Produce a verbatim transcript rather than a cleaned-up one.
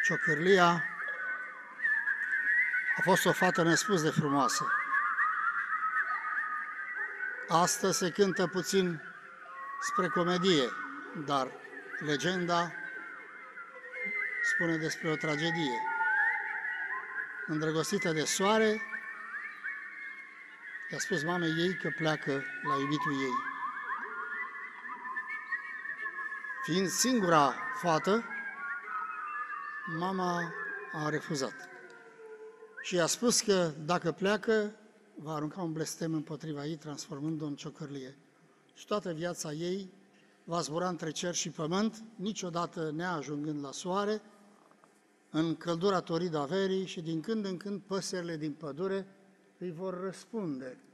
Ciocârlia a fost o fată nespus de frumoasă. Astăzi se cântă puțin spre comedie, dar legenda spune despre o tragedie. Îndrăgostită de soare, i-a spus mamei ei că pleacă la iubitul ei. Fiind singura fată, mama a refuzat și i-a spus că dacă pleacă, va arunca un blestem împotriva ei, transformând-o în ciocârlie. Și toată viața ei va zbura între cer și pământ, niciodată neajungând la soare, în căldura toridă a verii, și din când în când păsările din pădure îi vor răspunde